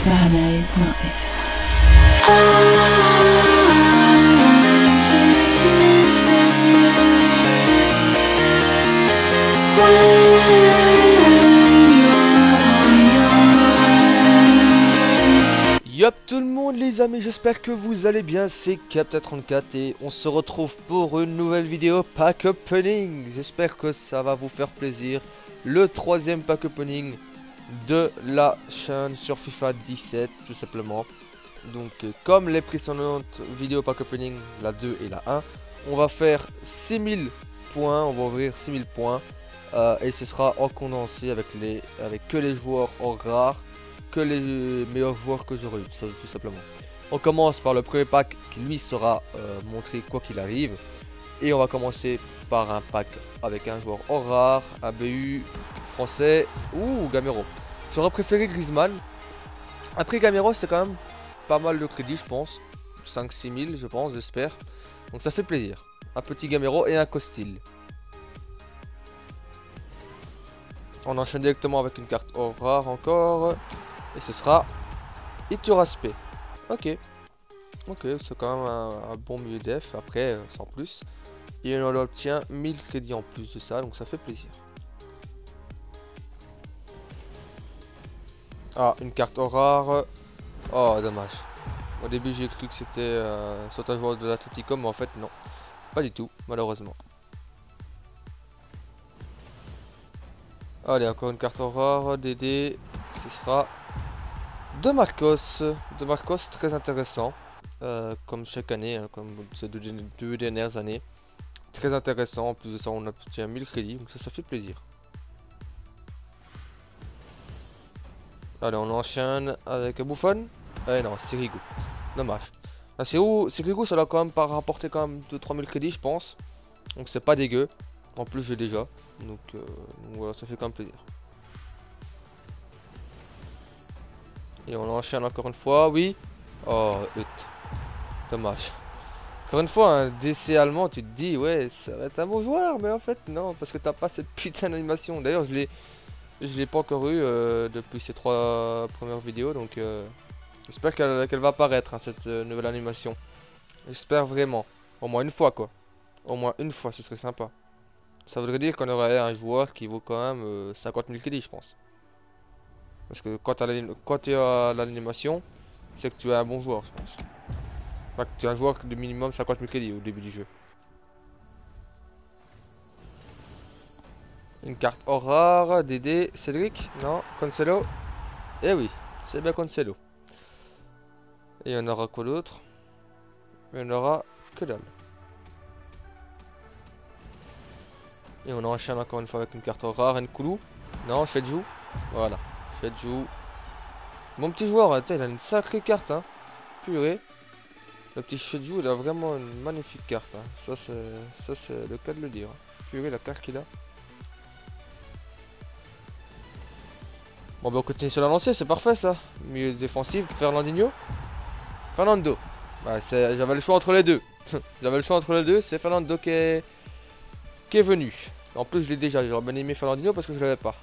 Copacabana is live. Yop tout le monde les amis, j'espère que vous allez bien, c'est Captain34 et on se retrouve pour une nouvelle vidéo pack opening. J'espère que ça va vous faire plaisir. Le troisième pack opening de la chaîne sur FIFA 17 tout simplement. Donc comme les précédentes vidéos pack opening, la 2 et la 1, on va faire 6000 points, on va ouvrir 6000 points et ce sera en condensé avec que les joueurs en rare, que les meilleurs joueurs que j'aurai eu, tout simplement. On commence par le premier pack qui lui sera montré quoi qu'il arrive. Et on va commencer par un pack avec un joueur en rare, un BU français ou Gamero. J'aurais préféré Griezmann. Après Gamero c'est quand même pas mal de crédit je pense. 5-6 000 je pense, j'espère. Donc ça fait plaisir. Un petit Gamero et un Costil. On enchaîne directement avec une carte en rare encore. Et ce sera Iturraspe. Ok, c'est quand même un bon milieu def. Après, sans plus. Et on obtient 1000 crédits en plus de ça, donc ça fait plaisir. Ah, une carte en rare. Oh, dommage. Au début, j'ai cru que c'était soit un joueur de l'Atletico, mais en fait, non. Pas du tout, malheureusement. Allez, encore une carte en rare. DD. Ce sera De Marcos, très intéressant, comme chaque année, hein, comme ces deux dernières années. Très intéressant, en plus de ça on obtient 1000 crédits, donc ça fait plaisir. Allez, on enchaîne avec Buffon. Eh non, Sirigu, dommage. Ah, Sirigu ça doit quand même pas rapporter quand même 2-3 000 crédits je pense. Donc c'est pas dégueu, en plus j'ai déjà, donc voilà, ça fait quand même plaisir. Et on enchaîne encore une fois, oui. Oh, dommage. Encore une fois, un DC allemand, tu te dis, ouais, ça va être un bon joueur, mais en fait, non, parce que t'as pas cette putain d'animation. D'ailleurs, je l'ai pas encore eu depuis ces 3 premières vidéos, donc j'espère qu'elle va apparaître, hein, cette nouvelle animation. J'espère vraiment. Au moins une fois, quoi. Au moins une fois, ce serait sympa. Ça voudrait dire qu'on aurait un joueur qui vaut quand même 50 000 crédits, je pense. Parce que quand tu as l'animation, c'est que tu es un bon joueur, je pense. Enfin, que tu es un joueur de minimum 50 000 crédits au début du jeu. Une carte en rare, DD, Cédric, non, Cancelo. Eh oui, c'est bien Cancelo. Et on aura quoi d'autre? On aura que dalle. Et on enchaîne encore une fois avec une carte en rare, Nkoulou. Non, Chedjou. Voilà, Chedjou. Mon petit joueur, il a une sacrée carte, hein. Purée. Le petit Chedjou, il a vraiment une magnifique carte, hein. Ça c'est le cas de le dire. Purée, la carte qu'il a. Bon, bah on continue sur la lancée, c'est parfait ça. Milieu défensif, Fernandinho. Fernando. Bah, j'avais le choix entre les deux. J'avais le choix entre les deux, c'est Fernando qui est venu. En plus, je l'ai déjà, j'aurais bien aimé Fernandinho parce que je l'avais pas.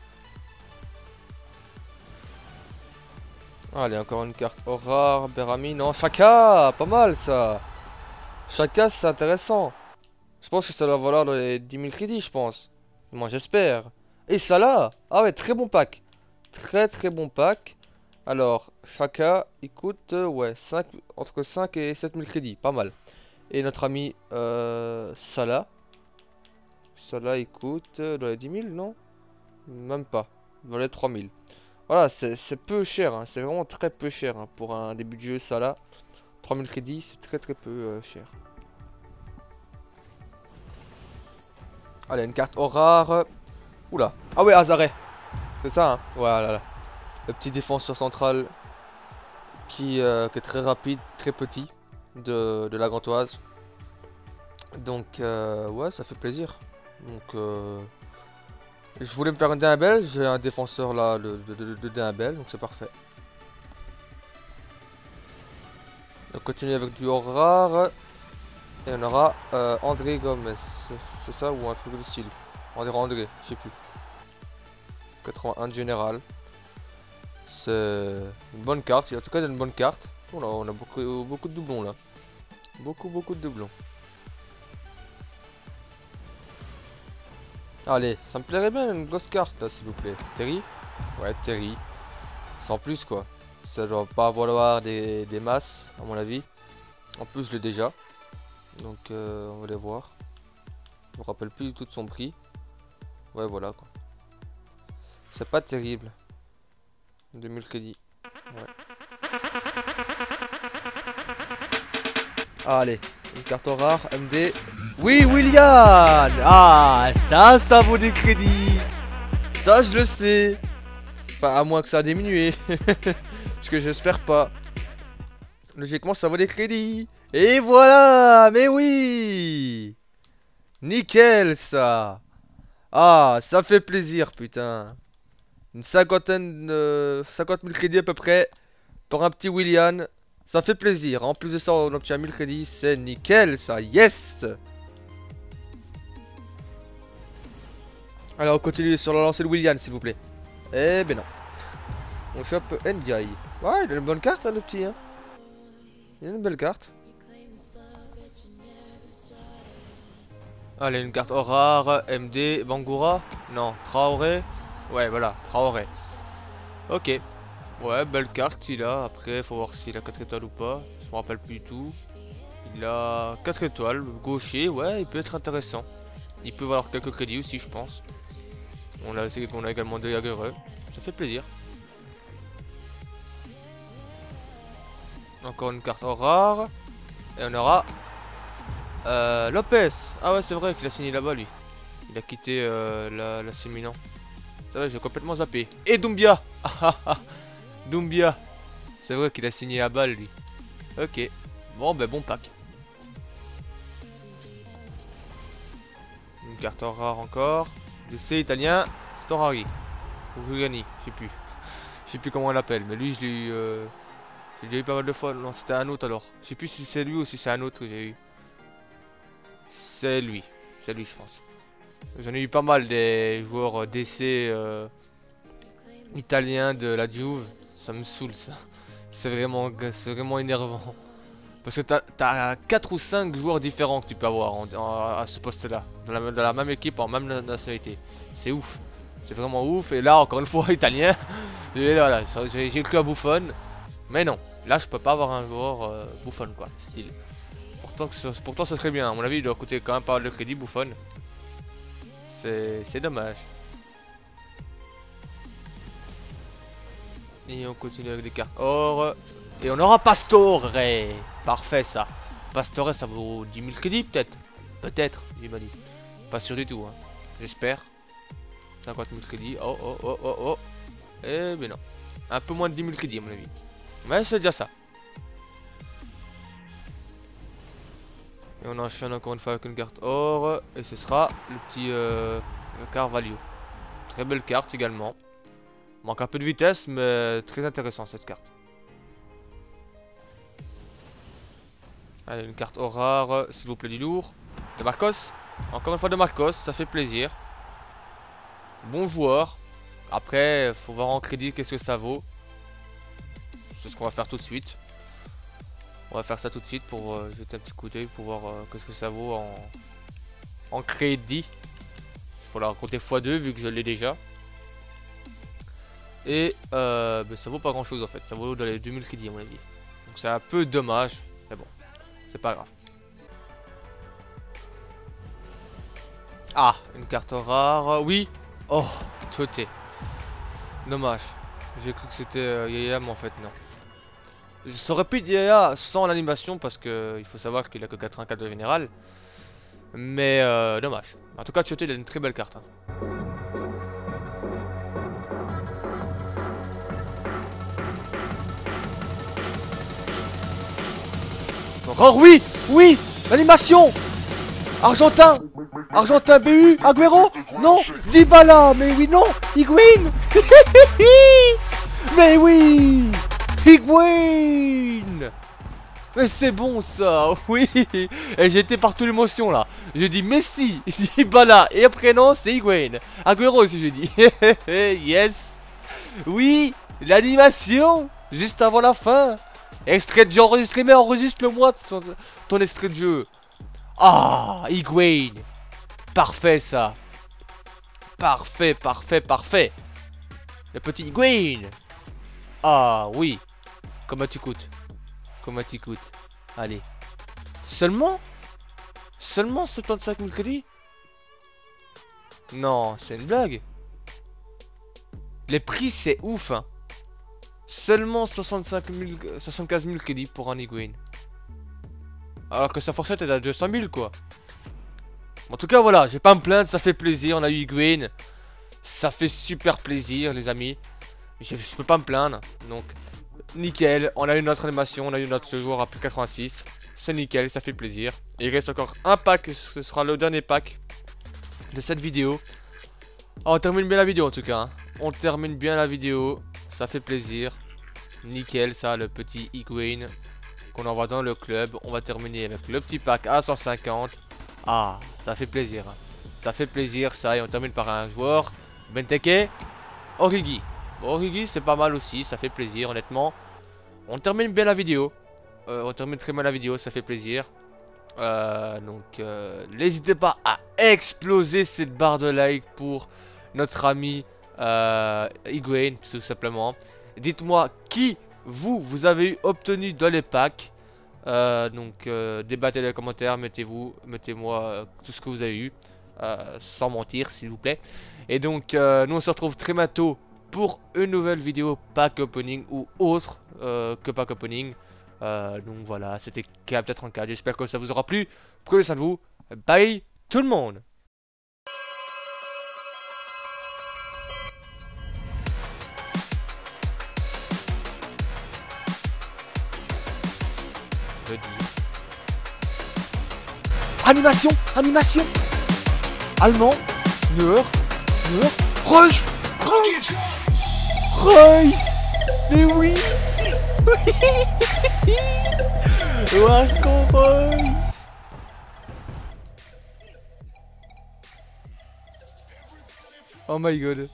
Allez, encore une carte au rare, Berami, non, Chaka, pas mal ça. Chaka, c'est intéressant. Je pense que ça doit valoir les 10 000 crédits, je pense. Moi, j'espère. Et Salah, ah ouais, très bon pack. Très bon pack. Alors, Chaka, il coûte, ouais, entre 5 et 7 000 crédits, pas mal. Et notre ami Salah. Salah, il coûte dans les 10 000, non? Même pas, dans les 3 000. Voilà, c'est peu cher, hein. C'est vraiment très peu cher, hein, pour un début de jeu Salah. 3 000 crédits, c'est très peu cher. Allez, une carte au rare. Oula, ah ouais, Azaré. C'est ça, hein. Voilà, là. Le petit défenseur central qui est très rapide, très petit, de la Gantoise. Donc ouais, ça fait plaisir. Donc je voulais me faire un Dembele, j'ai un défenseur là de Dembele, donc c'est parfait. On continue avec du hors rare. Et on aura André Gomez, c'est ça ou un truc de style. André, je sais plus. 81 de général. C'est une bonne carte, en tout cas une bonne carte. Oh là, on a beaucoup de doublons là. Beaucoup de doublons. Allez, ça me plairait bien une grosse carte là s'il vous plaît. Terry? Ouais, Terry. Sans plus quoi. Ça doit pas valoir des masses à mon avis. En plus je l'ai déjà. Donc on va les voir. Je me rappelle plus du tout de son prix. Ouais voilà quoi. C'est pas terrible. 2000 crédits. Ouais. Allez, une carte rare, MD. Oui, William. Ah, ça vaut des crédits. Ça, je le sais. Enfin, à moins que ça a diminué. Parce que j'espère pas. Logiquement, ça vaut des crédits. Et voilà. Mais oui. Nickel, ça. Ah, ça fait plaisir, putain. Une cinquantaine, 50 000 crédits à peu près. Pour un petit William. Ça fait plaisir. En plus de ça, on obtient 1000 crédits. C'est nickel, ça. Yes. Alors, on continue sur la lancée de William, s'il vous plaît. Eh ben non. On chope NDI. Ouais, il a une bonne carte, hein, le petit. Hein. Il a une belle carte. Allez, une carte rare. MD. Bangura. Non, Traoré. Ouais, voilà, Traoré. Ok. Ouais, belle carte il a. Après, faut voir s'il a 4 étoiles ou pas. Je me rappelle plus du tout. Il a 4 étoiles. Gaucher, ouais, il peut être intéressant. Il peut avoir quelques crédits aussi, je pense. On a également deux Jagereux. Ça fait plaisir. Encore une carte rare. Et on aura Lopez. Ah ouais, c'est vrai qu'il a signé là-bas, lui. Il a quitté la Milan. C'est vrai, j'ai complètement zappé. Et Doumbia. Doumbia. C'est vrai qu'il a signé à balle, lui. Ok. Bon, ben bon pack. Une carte rare encore. DC italien. Storari. Ou Rugani, je sais plus. Je sais plus comment on l'appelle. Mais lui, je l'ai eu... j'ai déjà eu pas mal de fois. Non, c'était un autre alors. Je sais plus si c'est lui ou si c'est un autre que j'ai eu. C'est lui. C'est lui, je pense. J'en ai eu pas mal des joueurs DC italiens de la Juve. Ça me saoule, ça. C'est vraiment énervant. Parce que t'as 4 ou 5 joueurs différents que tu peux avoir à ce poste-là. Dans la même équipe, en même nationalité. C'est ouf. C'est vraiment ouf. Et là, encore une fois, italien. Et voilà, j'ai cru à Buffon. Mais non. Là, je peux pas avoir un joueur Buffon, quoi. Style. Pourtant, ce serait bien. À mon avis, il doit coûter quand même pas mal de crédit, Buffon. C'est dommage. Et on continue avec des cartes or. Et on aura Pastore. Parfait ça. Pastore ça vaut 10 000 crédits peut-être. Peut-être, j'ai pas dit. Pas sûr du tout. Hein. J'espère. 50 000 crédits. Oh oh oh oh oh. Eh ben non. Un peu moins de 10 000 crédits à mon avis. Mais c'est déjà ça. Et on enchaîne encore une fois avec une carte or. Et ce sera le petit Carvalho. Très belle carte également. Manque un peu de vitesse, mais très intéressant cette carte. Allez, une carte or rare, s'il vous plaît, du lourd. De Marcos. Encore une fois de Marcos, ça fait plaisir. Bon joueur. Après, faut voir en crédit qu'est-ce que ça vaut. C'est ce qu'on va faire tout de suite. On va faire ça tout de suite pour jeter un petit coup d'œil pour voir qu'est-ce que ça vaut en crédit. Il faut la compter x2 vu que je l'ai déjà. Et ben, ça vaut pas grand chose en fait, ça vaut dans les 2000 crédits à mon avis. Donc c'est un peu dommage, mais bon, c'est pas grave. Ah, une carte rare, oui. Oh, sauté. Dommage. J'ai cru que c'était Yaya, mais en fait non. Ça aurait pu être Yaya sans l'animation parce que il faut savoir qu'il a que 84 de général. Mais dommage. En tout cas, Tchoté, il a une très belle carte. Hein. Oh oui, oui, l'animation. Argentin, Argentin BU, Agüero, non, Dybala, mais oui non, Higuain. Mais oui, Higuain. Mais c'est bon ça, oui. Et j'étais partout l'émotion là. J'ai dit Messi, Dybala, et après non, c'est Higuain. Agüero aussi j'ai dit. Yes. Oui, L'animation juste avant la fin. Extrait de jeu enregistré, mais enregistre-le-moi ton extrait de jeu. Ah, Higuain. Parfait ça. Parfait, parfait, parfait. Le petit Higuain. Ah oui. Comment tu coûtes? Comment tu coûtes? Allez. Seulement 75 000 crédits? Non, c'est une blague. Les prix c'est ouf hein. Seulement 75 000 crédits pour un Higuain. Alors que sa fourchette est à 200 000 quoi. En tout cas voilà, j'ai pas à me plaindre, ça fait plaisir, on a eu Higuain. Ça fait super plaisir les amis. Je peux pas me plaindre. Donc nickel, on a eu notre animation, on a eu notre joueur à plus 86. C'est nickel, ça fait plaisir. Et il reste encore un pack, ce sera le dernier pack de cette vidéo. Oh, on termine bien la vidéo en tout cas hein. On termine bien la vidéo, ça fait plaisir. Nickel ça, le petit Higuain qu'on envoie dans le club. On va terminer avec le petit pack à 150. Ah, ça fait plaisir hein. Ça fait plaisir ça, et on termine par un joueur Benteke Origi. Origi c'est pas mal aussi, ça fait plaisir honnêtement. On termine bien la vidéo. On termine très bien la vidéo, ça fait plaisir. N'hésitez pas à exploser cette barre de like pour notre ami Higuain, tout simplement. Dites-moi qui vous avez obtenu dans les packs. Débattez dans les commentaires, mettez-moi tout ce que vous avez eu, sans mentir s'il vous plaît. Et donc nous on se retrouve très bientôt pour une nouvelle vidéo pack opening ou autre que pack opening. Donc voilà, c'était Cap34, j'espère que ça vous aura plu. Prenez soin de vous, bye tout le monde. Je dis. Animation, animation. Allemand, Neuer, Rush, Rush. Mais oui. Wasco Rush. Oh my god.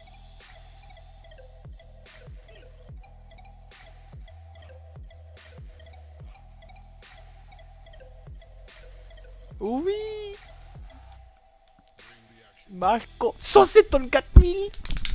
Oui. Marco 174 000.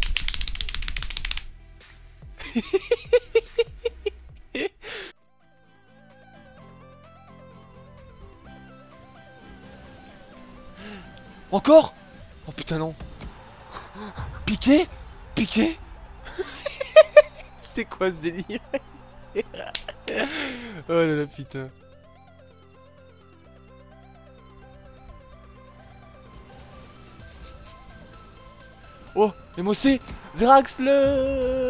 Encore? Oh putain non. Piqué? Piqué? C'est quoi ce délire? Oh là là putain. Oh, MOC Draxler.